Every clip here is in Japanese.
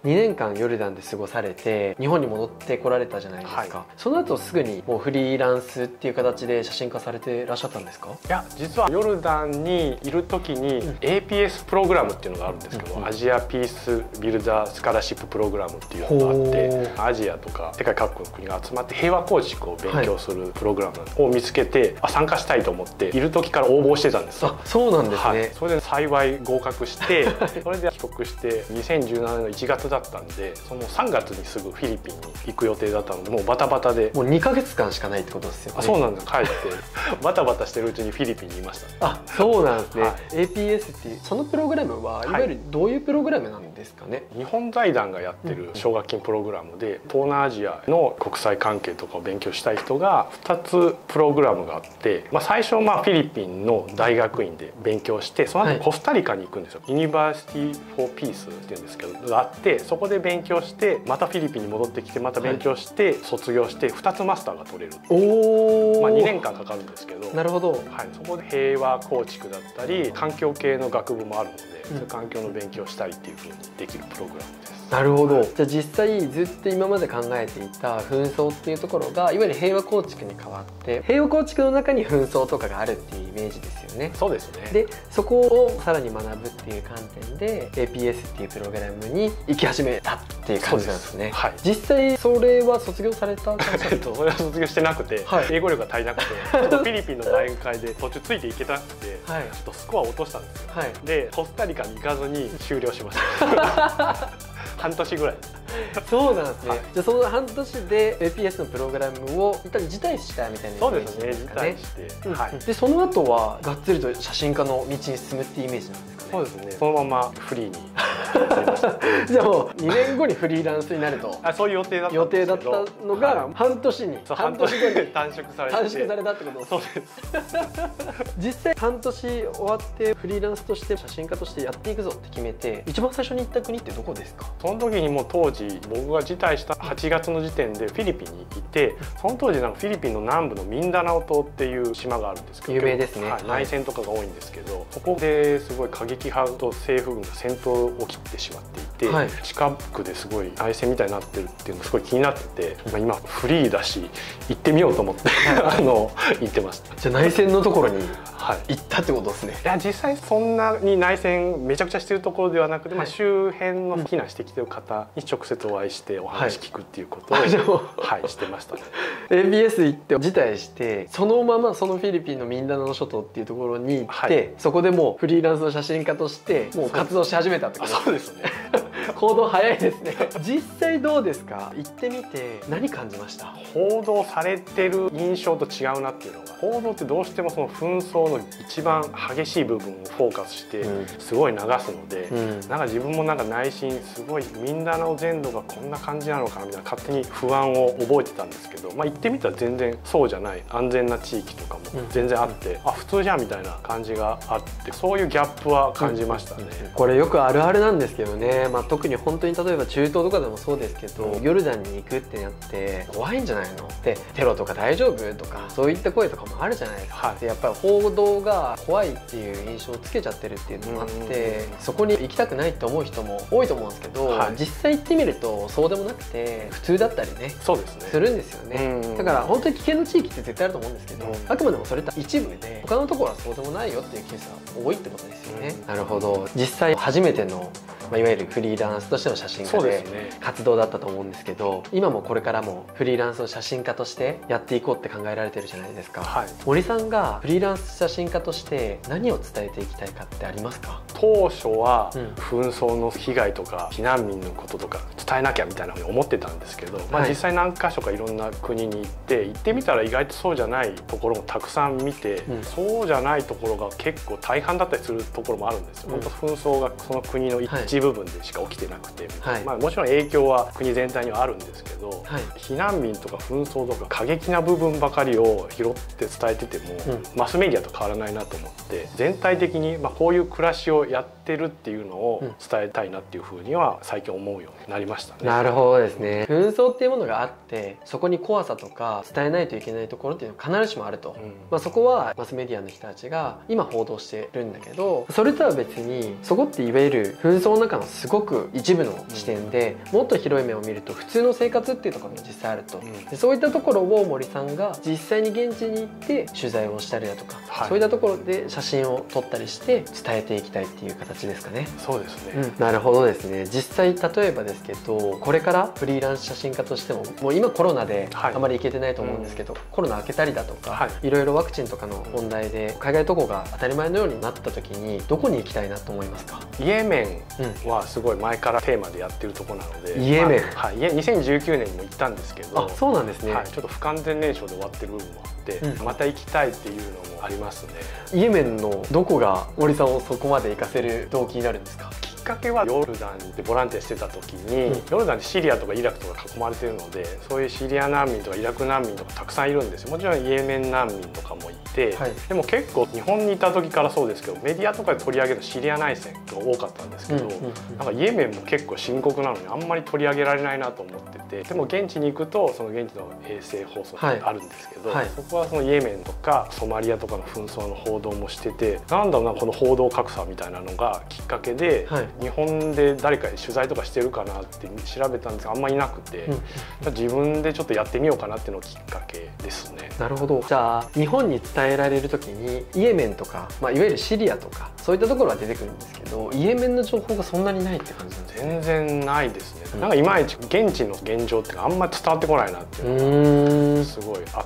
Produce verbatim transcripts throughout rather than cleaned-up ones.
にねんかんヨルダンで過ごされて日本に戻ってこられたじゃないですか、はい、その後すぐにもうフリーランスっていう形で写真家されてらっしゃったんですか？ いや、実はヨルダンにいる時に エーピーエス プログラムっていうのがあるんですけど、うん、アジアピースビルダースカラシッププログラムっていうのがあって、アジアとか世界各国の国が集まって平和構築を勉強するプログラムを見つけて、あ、参加したいと思っている時から応募してたんですよ。 あ、そうなんですね、はい、 それで幸い合格してそれで帰国してにせんじゅうななねんのいちがつだったんで、そのさんがつにすぐフィリピンに行く予定だったので、もうバタバタでもうにかげつかんしかないってことですよね。 あ、そうなんです。帰ってバタバタしてるうちにフィリピンにいました、ね、 あ、そうなんですね、はい、エーピーエス っていうそのプログラムはいわゆるどういうプログラムなんですかね？ はい、日本財団がやってる奨学金プログラムで、東南アジアの国際関係とかを勉強したい人がふたつプログラムがあって、まあ、最初まあフィリピンの大学院で勉強して、その後コスタリカに行くんですよ、はい、ユニバーシティ・フォー・ピースっていうんですけどがあって、そこで勉強してまたフィリピンに戻ってきてまた勉強して卒業してふたつマスターが取れる。おお、まあ、にねんかんかかるんですけど、 なるほど、 はい、そこで平和構築だったり環境系の学部もあるので、うん、そういう環境の勉強をしたいっていうふうにできるプログラムです。 なるほど。じゃあ実際ずっと今まで考えていた紛争っていうところがいわゆる平和構築に変わって、平和構築の中に紛争とかがあるっていうイメージですよね。 そうですね。 でそこをさらに学ぶっていう観点で エーピーエス っていうプログラムに行き始めたっていう感じなんですね。はい、実際それは卒業された感じですか？ それは卒業してなくて、はい、英語力が足りなくてちょっとフィリピンの大会で途中ついていけなくて、はい、ちょっとスコアを落としたんですよ。はい、でコスタリカに行かずに終了しました半年ぐらい。 そうなんですね、はい、じゃあその半年で エーピーエス のプログラムを一旦辞退したみたいなイメージですかね。 そうですね、辞退して、うん、はい、 でその後はがっつりと写真家の道に進むっていうイメージなんですかね？ そうですね、そのままフリーにじゃあもうにねんごにフリーランスになるとあ、そういう予定だった予定だったのが半年に、はい、 半年後に短縮されて短縮されたってことです。 そうです実際半年終わってフリーランスとして写真家としてやっていくぞって決めて一番最初に行った国ってどこですか？ その時にもう当時僕が辞退したはちがつの時点でフィリピンにいて、その当時なんかフィリピンの南部のミンダナオ島っていう島があるんですけど、 有名ですね、 はい、内戦とかが多いんですけど、そこですごい過激派と政府軍が戦闘起きてしまっていて、はい、近くですごい内戦みたいになってるっていうのがすごい気になってて、まあ、今フリーだし行ってみようと思ってあの行ってました。 じゃあ内戦のところに行ったってことですね。 はい、いや実際そんなに内戦めちゃくちゃしてるところではなくて、はい、まあ、周辺の避難してきてる方に直接お会いしてお話聞くっていうことを、はい、はい、してましたね。 エーピーエス 行って辞退してそのままそのフィリピンのミンダナオ諸島っていうところに行って、はい、そこでもうフリーランスの写真家としてもう活動し始めたってことです。 そうですね行動早いですね。実際どうですか？行ってみて何感じました？ 報道されてる印象と違うなっていうのが、報道ってどうしてもその紛争の一番激しい部分をフォーカスしてすごい流すので、うん、なんか自分もなんか内心すごいミンダナオ全土がこんな感じなのかなみたいな勝手に不安を覚えてたんですけど、まあ、行ってみたら全然そうじゃない安全な地域とかも全然あって、うん、あ普通じゃんみたいな感じがあって、そういうギャップは感じましたね。 うん、これよくあるあるなんですけどね、まあ、特に本当に例えば中東とかでもそうですけど、うん、ヨルダンに行くってなって怖いんじゃないのってテロとか大丈夫とかそういった声とかもあるじゃないですか。はい、でやっぱり報道が怖いっていう印象をつけちゃってるっていうのもあって、そこに行きたくないって思う人も多いと思うんですけど、はい、実際行ってみるとそうでもなくて普通だったりね、 そうですね、 するんですよね。だから本当に危険な地域って絶対あると思うんですけど、あくまでもそれって一部で他のところはそうでもないよっていうケースが多いってことですよね。なるほど。実際初めてのまあ、いわゆるフリーランスとしての写真家で活動だったと思うんですけど、今もこれからもフリーランスの写真家としてやっていこうって考えられてるじゃないですか。はい、森さんがフリーランス写真家として何を伝えていきたいかってありますか？ 当初は紛争の被害とか避難民のこととか伝えなきゃみたいなふうに思ってたんですけど、まあ、実際何か所かいろんな国に行って行ってみたら意外とそうじゃないところもたくさん見て、うん、そうじゃないところが結構大半だったりするところもあるんですよ。うん、本当紛争がその国の一部分でしか起きてなくて、はい、まあ、もちろん影響は国全体にはあるんですけど、はい、避難民とか紛争とか過激な部分ばかりを拾って伝えてても、うん、マスメディアと変わらないなと思って、全体的にまあこういう暮らしをやってってるっていうのを伝えたいなっていうふうには最近思うようになりましたね。 なるほどですね。紛争っていうものがあってそこに怖さとか伝えないといけないところっていうのは必ずしもあると、うん、まあ、そこはマスメディアの人たちが今報道してるんだけど、それとは別にそこっていわゆる紛争の中のすごく一部の視点で、うん、もっと広い目を見ると普通の生活っていうところも実際あると、うん、でそういったところを森さんが実際に現地に行って取材をしたりだとか、はい、そういったところで写真を撮ったりして伝えていきたいっていう形ですかね。 そうですね、 うん、なるほどですね。実際例えばですけど、これからフリーランス写真家としてももう今コロナであまり行けてないと思うんですけど、はい、うん、コロナ明けたりだとか、はい、いろいろワクチンとかの問題で海外渡航が当たり前のようになった時にどこに行きたいなと思いますか？ イエメンはすごい前からテーマでやってるところなので、 イエメン、 まあ、はい、にせんじゅうきゅうねんにも行ったんですけど、 あ、そうなんですね、 はい、ちょっと不完全燃焼で終わってる部分もあって、うん、また行きたいっていうのもありますね。 イエメンのどこが森さんをそこまで行かせる動機になるんですか？ きっかけはヨルダンでボランティアしてた時に、うん、ヨルダンでシリアとかイラクとか囲まれてるので、そういうシリア難民とかイラク難民とかたくさんいるんですよ。もちろんイエメン難民とかもいて、はい、でも結構日本にいた時からそうですけど、メディアとかで取り上げるシリア内戦が多かったんですけど、うんうんうん、なんかイエメンも結構深刻なのにあんまり取り上げられないなと思ってて、でも現地に行くとその現地の衛星放送ってあるんですけど、はいはい、そこはそのイエメンとかソマリアとかの紛争の報道もしてて、なんだろうな、この報道格差みたいなのがきっかけで、はい、日本で誰かに取材とかしてるかなって調べたんですがあんまりいなくて、うん、自分でちょっとやってみようかなっていうのがきっかけですね。 なるほど。じゃあ日本に伝えられる時にイエメンとか、まあ、いわゆるシリアとかそういったところは出てくるんですけど、イエメンの情報がそんなにないって感じなんですか？ 全然ないですね、うん、なんかいまいち現地の現状っていうのがあんまり伝わってこないなっていうのがすごいあって、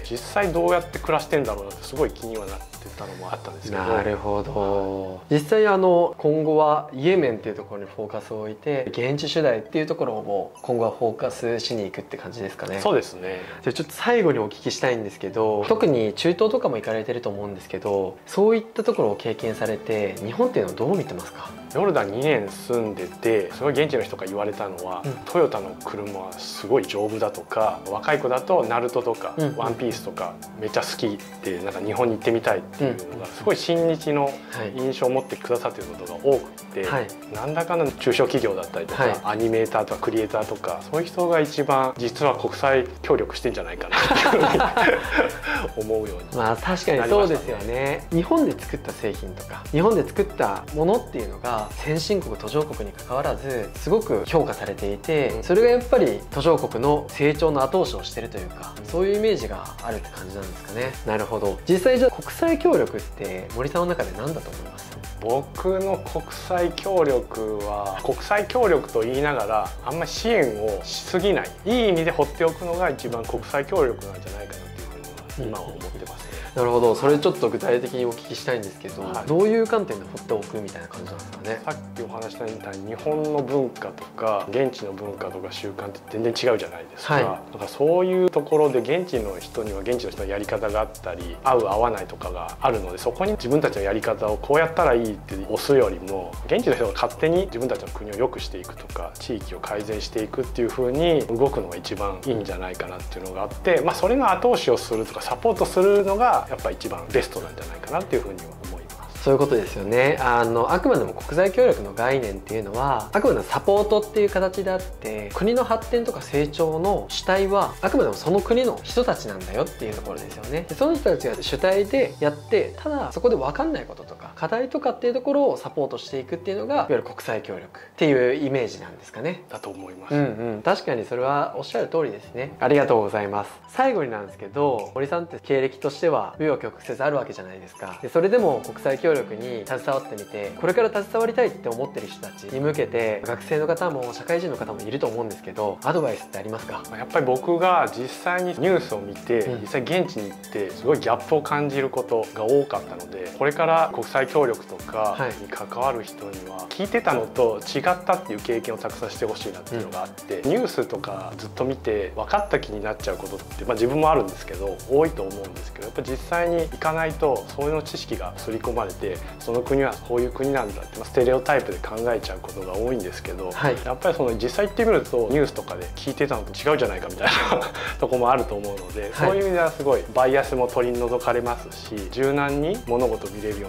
実際どうやって暮らしてんだろうなってすごい気にはなってたのもあったんですけど。 なるほど。実際あの今後はイエメンっていうところにフォーカスを置いて現地取材っていうところも今後はフォーカスしに行くって感じですかね？ そうですね。 じゃあちょっと最後にお聞きしたいんですけど、特に中東とかも行かれてると思うんですけど、そういったところを経験されて日本っていうのはどう見てますか？ ヨルダンにねん住んでてすごい現地の人が言われたのは、うん、トヨタの車はすごい丈夫だとか、若い子だとナルトとか、うん、ワンピースとかめっちゃ好きってなんか日本に行ってみたいっていうのがすごい親日の印象を持ってくださっていることが多くて、はい、なんだかんだ中小企業だったりとか、はい、アニメーターとかクリエイターとかそういう人が一番実は国際協力してんじゃないかなって思うように、 まあ確かにそうですよね。日本で作った製品とか日本で作ったものっていうのが先進国途上国に関わらずすごく評価されていて、それがやっぱり途上国の成長の後押しをしてるというか、そういうイメージがあるって感じなんですかね。なるほど。実際じゃあ国際協力って森さんの中で何だと思います？ 僕の国際協力は国際協力と言いながらあんまり支援をしすぎない、いい意味で放っておくのが一番国際協力なんじゃないかなっていうふうには今は思ってますね。 なるほど。それちょっと具体的にお聞きしたいんですけど、はい、どういう観点で放っておくみたいな感じなんですかね？ さっきお話したみたいに日本の文化とか現地の文化とか習慣って全然違うじゃないですか、はい、だからそういうところで現地の人には現地の人のやり方があったり合う合わないとかがあるので、そこに自分たちのやり方をこうやったらいいって押すよりも現地の人が勝手に自分たちの国を良くしていくとか地域を改善していくっていう風に動くのが一番いいんじゃないかなっていうのがあって、まあ、それの後押しをするとかサポートするのがやっぱ一番ベストなんじゃないかなっていうふうには思います。 そういうことですよね。あのあくまでも国際協力の概念っていうのはあくまでもサポートっていう形であって、国の発展とか成長の主体はあくまでもその国の人たちなんだよっていうところですよね。でその人たちが主体でやって、ただそこで分かんないこととか課題とかっていうところをサポートしていくっていうのがいわゆる国際協力っていうイメージなんですかね。 だと思います。 うんうん、確かにそれはおっしゃる通りですね。ありがとうございます。最後になんですけど、森さんって経歴としては紆余曲折あるわけじゃないですか。でそれでも国際協力に携わってみて、これから携わりたいって思ってる人たちに向けて、学生の方も社会人の方もいると思うんですけど、アドバイスってありますか？ やっぱり僕が実際にニュースを見て、うん、実際現地に行ってすごいギャップを感じることが多かったので、これから国際協力とかに関わる人には聞いてたのと違ったっていう経験をたくさんしてほしいなっていうのがあって、うん、ニュースとかずっと見て分かった気になっちゃうことって、まあ、自分もあるんですけど多いと思うんですけど、やっぱ実際に行かないとそういうの知識が刷り込まれて、その国はこういう国なんだって、まあ、ステレオタイプで考えちゃうことが多いんですけど、はい、やっぱりその実際行ってみるとニュースとかで聞いてたのと違うじゃないかみたいなとこもあると思うので、はい、そういう意味ではすごいバイアスも取り除かれますし、柔軟に物事を見れるようになるの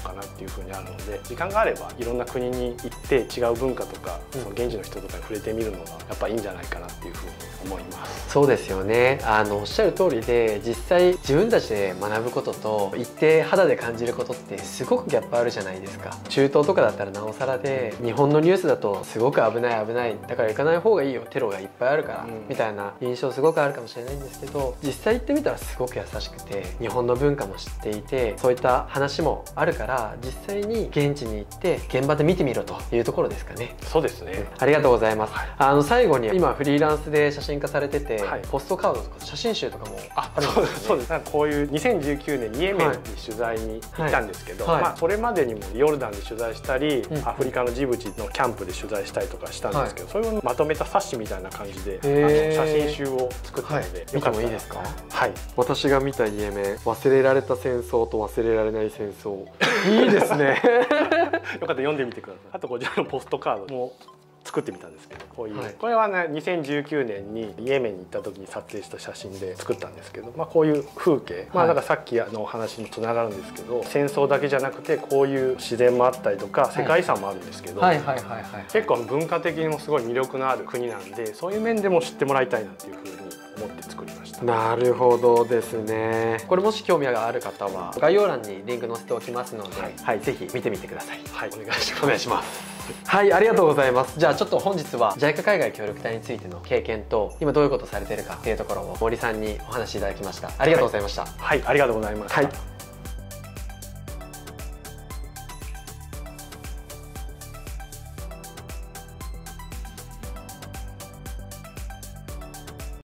かなっていうふうにあるので、時間があればいろんな国に行って違う文化とか、うん、その現地の人とかに触れてみるのがやっぱいいんじゃないかなっていうふうに思います。 そうですよね。あのおっしゃる通りで、実際自分たちで学ぶことと行って肌で感じることってすごくギャップあるじゃないですか。中東とかだったらなおさらで、日本のニュースだとすごく危ない危ないだから行かない方がいいよ、テロがいっぱいあるから、うん、みたいな印象すごくあるかもしれないんですけど、実際行ってみたらすごく優しくて、日本の文化も知っていて、そういった話もあるから、実際に現地に行って現場で見てみろというところですかね。 そうですね、 ありがとうございます。はい、あの最後に、今フリーランスで写真家されてて、はい、ポストカードとか写真集とかもあるんですよね。 そうです。なんかこういうにせんじゅうきゅうねんにイエメンに取材に行ったんですけど、はいはい、まあ、それまでにもヨルダンで取材したり、うん、アフリカのジブチのキャンプで取材したりとかしたんですけど、はい、それをまとめた冊子みたいな感じで、あの写真集を作ったので、はい、 見てもいいですか？ はい。 私が見たイエメン、忘れられた戦争と忘れられない戦争。いいですね。 よかったら読んでみてください。あとこちらのポストカードも作ってみたんですけど、こういう、はい、これはねにせんじゅうきゅうねんにイエメンに行った時に撮影した写真で作ったんですけど、まあ、こういう風景、はい、まあだからさっきのお話につながるんですけど、戦争だけじゃなくてこういう自然もあったりとか世界遺産もあるんですけど、結構文化的にもすごい魅力のある国なんで、そういう面でも知ってもらいたいなっていうふうに思って作りました。 なるほどですね。これもし興味がある方は概要欄にリンク載せておきますので、はい、はい、ぜひ見てみてください。 はい、お願いします。 お願いします。はい、ありがとうございます。じゃあちょっと本日は ジャイカ 海外協力隊についての経験と、今どういうことされてるかっていうところを森さんにお話しいただきました。ありがとうございました。 はい、はい、ありがとうございました。 はい。